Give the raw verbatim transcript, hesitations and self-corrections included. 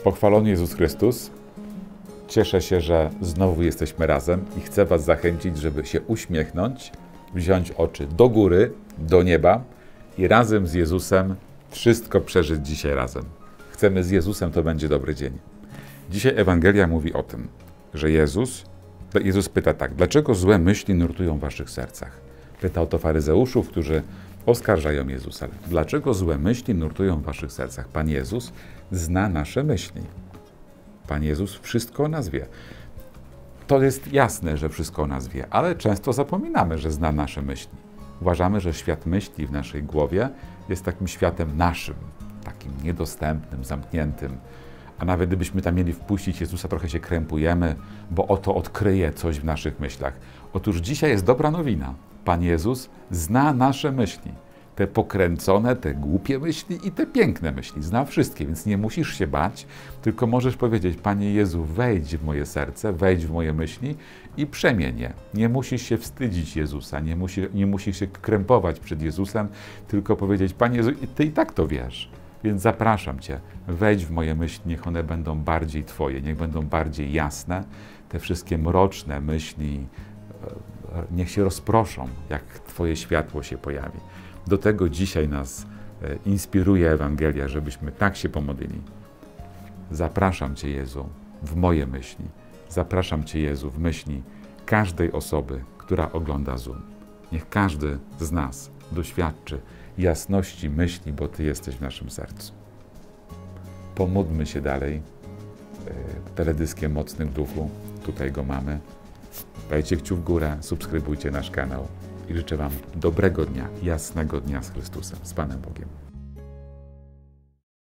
Pochwalony Jezus Chrystus. Cieszę się, że znowu jesteśmy razem i chcę Was zachęcić, żeby się uśmiechnąć, wziąć oczy do góry, do nieba i razem z Jezusem wszystko przeżyć dzisiaj razem. Chcemy z Jezusem, to będzie dobry dzień. Dzisiaj Ewangelia mówi o tym, że Jezus, Jezus pyta tak, dlaczego złe myśli nurtują w waszych sercach? Pytał to faryzeuszów, którzy oskarżają Jezusa. Dlaczego złe myśli nurtują w waszych sercach? Pan Jezus zna nasze myśli. Pan Jezus wszystko o nas wie. To jest jasne, że wszystko o nas wie, ale często zapominamy, że zna nasze myśli. Uważamy, że świat myśli w naszej głowie jest takim światem naszym, takim niedostępnym, zamkniętym. A nawet gdybyśmy tam mieli wpuścić Jezusa, trochę się krępujemy, bo oto odkryje coś w naszych myślach. Otóż dzisiaj jest dobra nowina. Pan Jezus zna nasze myśli. Te pokręcone, te głupie myśli i te piękne myśli. Zna wszystkie, więc nie musisz się bać, tylko możesz powiedzieć, Panie Jezu, wejdź w moje serce, wejdź w moje myśli i przemień je. Nie musisz się wstydzić Jezusa, nie, musi, nie musisz się krępować przed Jezusem, tylko powiedzieć, Panie Jezu, Ty i tak to wiesz. Więc zapraszam Cię, wejdź w moje myśli, niech one będą bardziej Twoje, niech będą bardziej jasne. Te wszystkie mroczne myśli, niech się rozproszą, jak Twoje światło się pojawi. Do tego dzisiaj nas inspiruje Ewangelia, żebyśmy tak się pomodlili. Zapraszam Cię, Jezu, w moje myśli. Zapraszam Cię, Jezu, w myśli każdej osoby, która ogląda Zoom. Niech każdy z nas doświadczy jasności myśli, bo Ty jesteś w naszym sercu. Pomódlmy się dalej teledyskiem Mocnych w Duchu. Tutaj go mamy. Dajcie kciuk w górę, subskrybujcie nasz kanał i życzę Wam dobrego dnia, jasnego dnia z Chrystusem, z Panem Bogiem.